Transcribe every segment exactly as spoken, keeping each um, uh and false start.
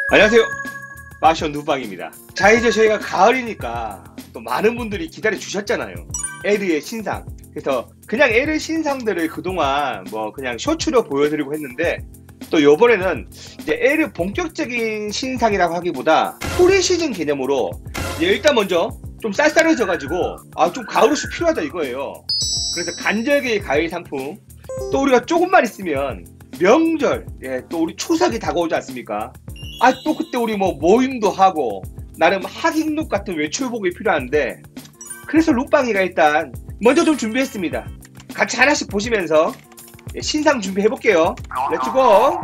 안녕하세요, 파션 누방입니다. 자, 이제 저희가 가을이니까 또 많은 분들이 기다려 주셨잖아요, 에르의 신상. 그래서 그냥 에르 신상들을 그동안 뭐 그냥 쇼츠로 보여드리고 했는데, 또 요번에는 이제 에르 본격적인 신상이라고 하기보다 프리시즌 개념으로 일단 먼저 좀 쌀쌀해져 가지고 아 좀 가을 옷이 필요하다 이거예요. 그래서 간절기 가을 상품, 또 우리가 조금만 있으면 명절, 예, 또 우리 추석이 다가오지 않습니까? 아 또 그때 우리 뭐 모임도 하고 나름 하객룩 같은 외출복이 필요한데, 그래서 룩방이가 일단 먼저 좀 준비했습니다. 같이 하나씩 보시면서 신상 준비해 볼게요. 렛츠고.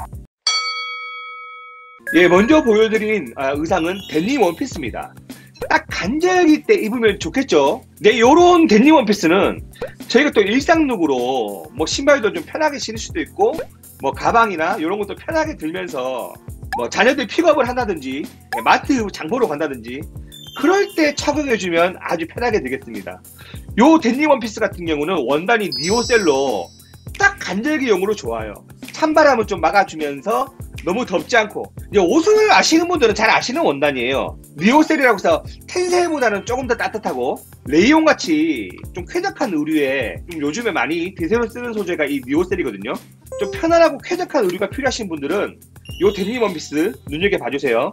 예, 먼저 보여드린 아, 의상은 데님 원피스입니다. 딱 간절기 때 입으면 좋겠죠. 네, 요런 데님 원피스는 저희가 또 일상룩으로 뭐 신발도 좀 편하게 신을 수도 있고, 뭐 가방이나 이런 것도 편하게 들면서 뭐 자녀들 픽업을 한다든지 마트 장보러 간다든지 그럴 때 착용해주면 아주 편하게 되겠습니다. 요 데님 원피스 같은 경우는 원단이 니오셀로 딱 간절기용으로 좋아요. 찬바람을 좀 막아주면서 너무 덥지 않고, 이제 옷을 아시는 분들은 잘 아시는 원단이에요. 니오셀이라고 해서 텐셀보다는 조금 더 따뜻하고 레이온같이 좀 쾌적한 의류에 좀 요즘에 많이 대세로 쓰는 소재가 이 니오셀이거든요. 좀 편안하고 쾌적한 의류가 필요하신 분들은 요 데님 원피스 눈여겨봐주세요.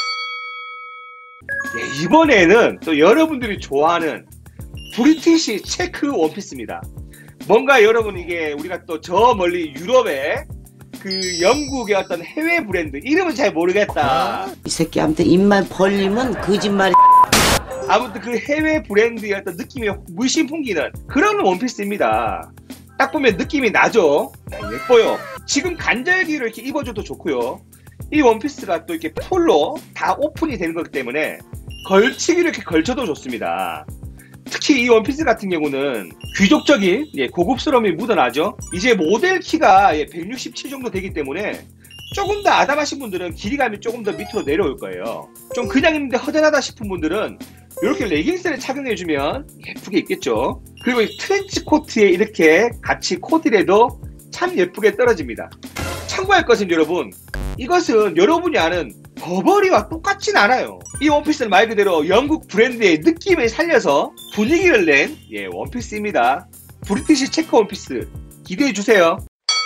예, 이번에는 또 여러분들이 좋아하는 브리티시 체크 원피스입니다. 뭔가 여러분 이게 우리가 또 저 멀리 유럽의 그 영국의 어떤 해외 브랜드 이름은 잘 모르겠다. 이 새끼한테 입만 벌리면 거짓말이. 아무튼 그 해외 브랜드의 어떤 느낌이 물씬 풍기는 그런 원피스입니다. 딱 보면 느낌이 나죠. 예뻐요. 지금 간절기로 이렇게 입어줘도 좋고요. 이 원피스가 또 이렇게 풀로 다 오픈이 되는 거기 때문에 걸치기로 이렇게 걸쳐도 좋습니다. 특히 이 원피스 같은 경우는 귀족적인 예, 고급스러움이 묻어나죠. 이제 모델 키가 예, 백육십칠 정도 되기 때문에 조금 더 아담하신 분들은 길이감이 조금 더 밑으로 내려올 거예요. 좀 그냥 입는데 허전하다 싶은 분들은 이렇게 레깅스를 착용해주면 예쁘게 입겠죠. 그리고 이 트렌치 코트에 이렇게 같이 코디해도 참 예쁘게 떨어집니다. 참고할 것은 여러분, 이것은 여러분이 아는 버버리와 똑같진 않아요. 이 원피스는 말 그대로 영국 브랜드의 느낌을 살려서 분위기를 낸 예, 원피스입니다. 브리티시 체크 원피스 기대해주세요.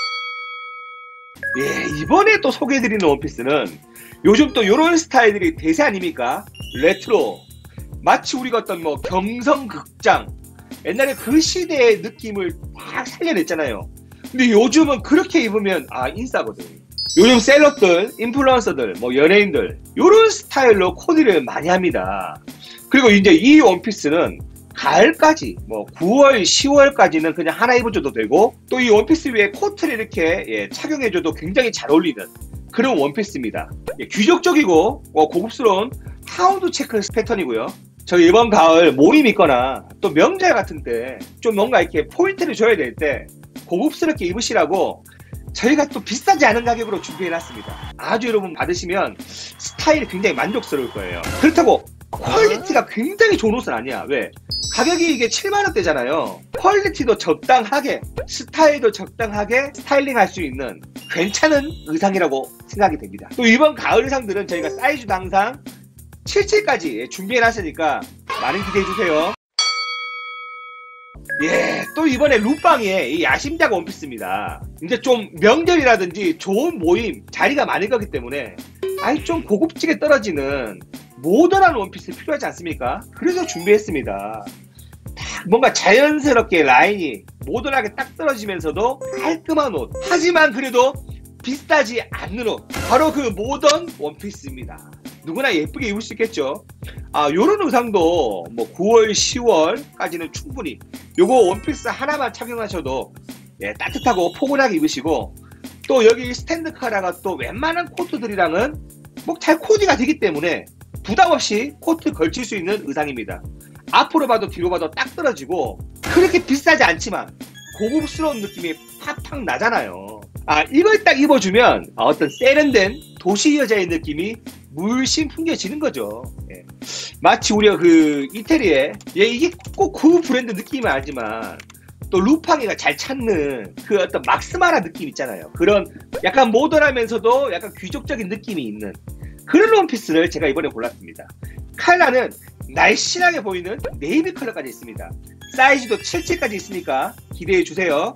예, 이번에 또 소개해드리는 원피스는 요즘 또 요런 스타일들이 대세 아닙니까? 레트로, 마치 우리가 어떤 뭐 경성극장, 옛날에 그 시대의 느낌을 딱 살려냈잖아요. 근데 요즘은 그렇게 입으면 아 인싸거든. 요즘 셀럽들, 인플루언서들, 뭐 연예인들 요런 스타일로 코디를 많이 합니다. 그리고 이제 이 원피스는 가을까지 뭐 구월, 시월까지는 그냥 하나 입어줘도 되고, 또 이 원피스 위에 코트를 이렇게 예, 착용해줘도 굉장히 잘 어울리는 그런 원피스입니다. 예, 귀족적이고 어, 고급스러운 하운드 체크 패턴이고요. 저 이번 가을 모임 있거나 또 명절 같은 때 좀 뭔가 이렇게 포인트를 줘야 될 때 고급스럽게 입으시라고 저희가 또 비싸지 않은 가격으로 준비해놨습니다. 아주 여러분 받으시면 스타일이 굉장히 만족스러울 거예요. 그렇다고 퀄리티가 굉장히 좋은 옷은 아니야. 왜? 가격이 이게 칠만 원대잖아요. 퀄리티도 적당하게, 스타일도 적당하게 스타일링 할 수 있는 괜찮은 의상이라고 생각이 됩니다. 또 이번 가을 의상들은 저희가 사이즈도 항상 칠십칠까지 준비해놨으니까 많은 기대해주세요. 예, 또 이번에 룩방에 이 야심작 원피스입니다. 이제 좀 명절이라든지 좋은 모임, 자리가 많을 거기 때문에 아이 좀 고급지게 떨어지는 모던한 원피스 필요하지 않습니까? 그래서 준비했습니다. 딱 뭔가 자연스럽게 라인이 모던하게 딱 떨어지면서도 깔끔한 옷, 하지만 그래도 비싸지 않는 옷, 바로 그 모던 원피스입니다. 누구나 예쁘게 입을 수 있겠죠. 아, 요런 의상도 뭐 구월, 시월까지는 충분히 요거 원피스 하나만 착용하셔도 예, 따뜻하고 포근하게 입으시고, 또 여기 스탠드 카라가 또 웬만한 코트들이랑은 뭐 잘 코디가 되기 때문에 부담 없이 코트 걸칠 수 있는 의상입니다. 앞으로 봐도 뒤로 봐도 딱 떨어지고 그렇게 비싸지 않지만 고급스러운 느낌이 팍팍 나잖아요. 아, 이걸 딱 입어주면 어떤 세련된 도시 여자의 느낌이 물씬 풍겨지는 거죠. 예. 마치 우리가 그 이태리에 예, 이게 꼭 그 브랜드 느낌은 아니지만 또 루팡이가 잘 찾는 그 어떤 막스마라 느낌 있잖아요. 그런 약간 모던하면서도 약간 귀족적인 느낌이 있는 그런 원피스를 제가 이번에 골랐습니다. 컬러는 날씬하게 보이는 네이비 컬러까지 있습니다. 사이즈도 칠 칠까지 있으니까 기대해주세요.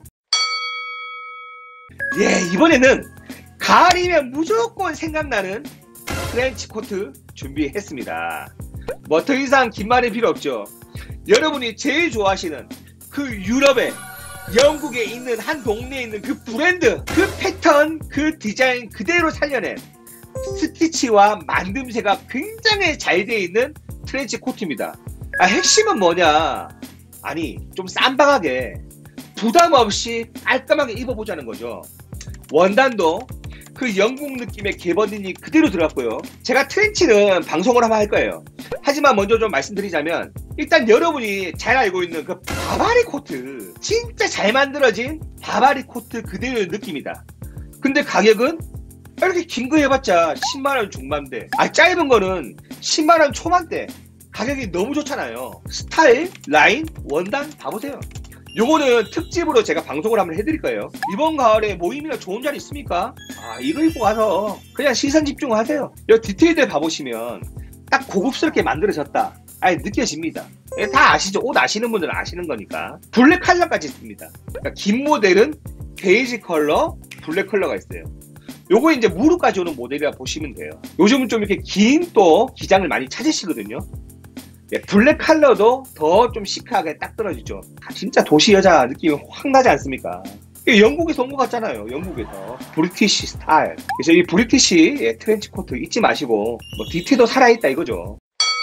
예, 이번에는 가을이면 무조건 생각나는 트렌치 코트 준비했습니다. 뭐 더 이상 긴 말이 필요 없죠. 여러분이 제일 좋아하시는 그 유럽에, 영국에 있는 한 동네에 있는 그 브랜드, 그 패턴, 그 디자인 그대로 살려낸 스티치와 만듦새가 굉장히 잘 되어 있는 트렌치 코트입니다. 아, 핵심은 뭐냐? 아니, 좀 쌈방하게 부담 없이 깔끔하게 입어보자는 거죠. 원단도 그 영국 느낌의 개버딘이 그대로 들어갔고요. 제가 트렌치는 방송을 한번 할 거예요. 하지만 먼저 좀 말씀드리자면, 일단 여러분이 잘 알고 있는 그 바바리 코트, 진짜 잘 만들어진 바바리 코트 그대로의 느낌이다. 근데 가격은 이렇게 긴 거 해봤자 십만 원 중반대, 아 짧은 거는 십만 원 초반대. 가격이 너무 좋잖아요. 스타일, 라인, 원단 다 보세요. 요거는 특집으로 제가 방송을 한번 해드릴 거예요. 이번 가을에 모임이나 좋은 자리 있습니까? 아, 이거 입고 가서 그냥 시선 집중하세요. 이 디테일들 봐보시면 딱 고급스럽게 만들어졌다, 아니 느껴집니다. 다 아시죠? 옷 아시는 분들은 아시는 거니까. 블랙 컬러까지 있습니다. 그러니까 긴 모델은 베이지 컬러, 블랙 컬러가 있어요. 요거 이제 무릎까지 오는 모델이라 보시면 돼요. 요즘은 좀 이렇게 긴 또 기장을 많이 찾으시거든요. 예, 블랙 컬러도 더 좀 시크하게 딱 떨어지죠. 아, 진짜 도시 여자 느낌이 확 나지 않습니까? 영국에서 온 것 같잖아요. 영국에서 브리티시 스타일. 그래서 이 브리티시 예, 트렌치 코트 잊지 마시고 뭐 디테일도 살아있다 이거죠.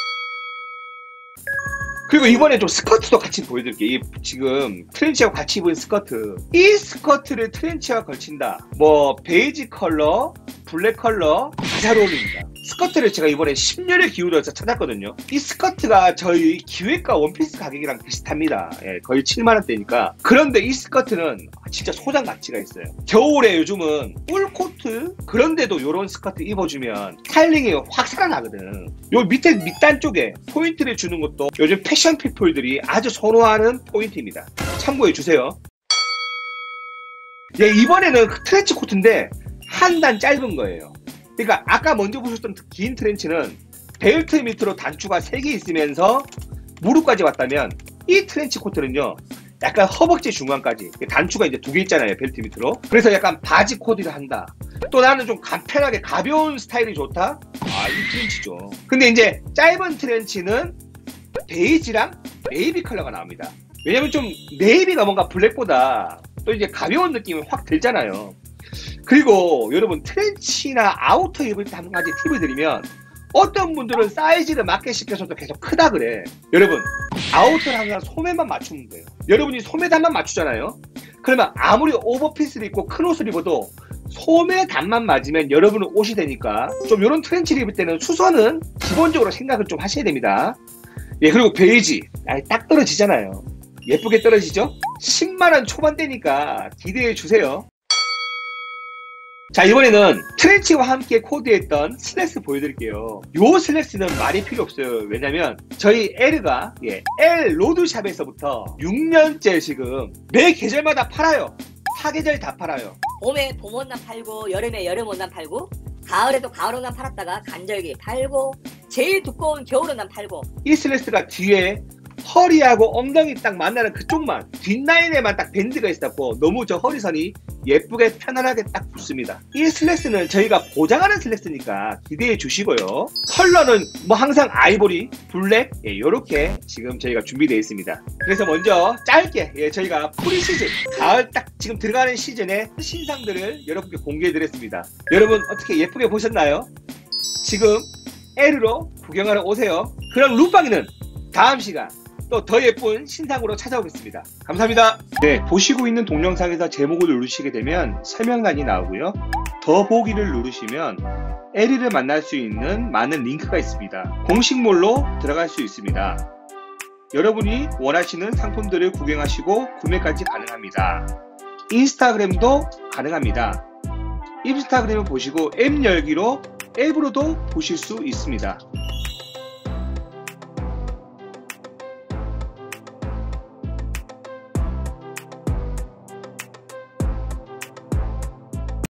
그리고 이번에 좀 스커트도 같이 보여드릴게요. 이 지금 트렌치하고 같이 입은 스커트, 이 스커트를 트렌치와 걸친다, 뭐 베이지 컬러, 블랙 컬러 다 잘 어울립니다. 스커트를 제가 이번에 심혈을 기울여서 찾았거든요. 이 스커트가 저희 기획가 원피스 가격이랑 비슷합니다. 예, 거의 칠만 원대니까. 그런데 이 스커트는 진짜 소장 가치가 있어요. 겨울에 요즘은 꿀코트, 그런데도 이런 스커트 입어주면 스타일링이 확 살아나거든. 요 밑에 밑단 쪽에 포인트를 주는 것도 요즘 패션 피플들이 아주 선호하는 포인트입니다. 참고해 주세요. 예, 이번에는 트렌치 코트인데 한 단 짧은 거예요. 그러니까 아까 먼저 보셨던 긴 트렌치는 벨트 밑으로 단추가 세 개 있으면서 무릎까지 왔다면, 이 트렌치 코트는요 약간 허벅지 중간까지 단추가 이제 두 개 있잖아요, 벨트 밑으로. 그래서 약간 바지 코디를 한다, 또 나는 좀 간편하게 가벼운 스타일이 좋다, 아, 이 트렌치죠. 근데 이제 짧은 트렌치는 베이지랑 네이비 컬러가 나옵니다. 왜냐면 좀 네이비가 뭔가 블랙보다 또 이제 가벼운 느낌이 확 들잖아요. 그리고 여러분, 트렌치나 아우터 입을 때 한 가지 팁을 드리면, 어떤 분들은 사이즈를 맞게 시켜서도 계속 크다 그래. 여러분, 아우터를 항상 소매만 맞추면 돼요. 여러분이 소매단만 맞추잖아요. 그러면 아무리 오버핏을 입고 큰 옷을 입어도 소매단만 맞으면 여러분은 옷이 되니까, 좀 이런 트렌치를 입을 때는 수선은 기본적으로 생각을 좀 하셔야 됩니다. 예, 그리고 베이지, 아니, 딱 떨어지잖아요. 예쁘게 떨어지죠? 십만 원 초반대니까 기대해 주세요. 자, 이번에는 트렌치와 함께 코디했던 슬랙스 보여드릴게요. 요 슬랙스는 말이 필요 없어요. 왜냐면 저희 L가 예, L 로드샵에서부터 육 년째 지금 매 계절마다 팔아요. 사계절 다 팔아요. 봄에 봄 원단 팔고, 여름에 여름 원단 팔고, 가을에도 가을 원단 팔았다가 간절기 팔고, 제일 두꺼운 겨울 원단 팔고. 이 슬랙스가 뒤에 허리하고 엉덩이 딱 만나는 그쪽만, 뒷라인에만 딱 밴드가 있었고, 너무 저 허리선이 예쁘게 편안하게 딱 붙습니다. 이 슬랙스는 저희가 보장하는 슬랙스니까 기대해 주시고요. 컬러는 뭐 항상 아이보리, 블랙, 예, 요렇게 지금 저희가 준비되어 있습니다. 그래서 먼저 짧게 예, 저희가 프리시즌, 가을 딱 지금 들어가는 시즌의 신상들을 여러분께 공개해 드렸습니다. 여러분 어떻게 예쁘게 보셨나요? 지금 L으로 구경하러 오세요. 그럼 룸빵이는 다음 시간 또 더 예쁜 신상으로 찾아오겠습니다. 감사합니다. 네, 보시고 있는 동영상에서 제목을 누르시게 되면 설명란이 나오고요. 더 보기를 누르시면 에리를 만날 수 있는 많은 링크가 있습니다. 공식몰로 들어갈 수 있습니다. 여러분이 원하시는 상품들을 구경하시고 구매까지 가능합니다. 인스타그램도 가능합니다. 인스타그램을 보시고 앱 열기로 앱으로도 보실 수 있습니다.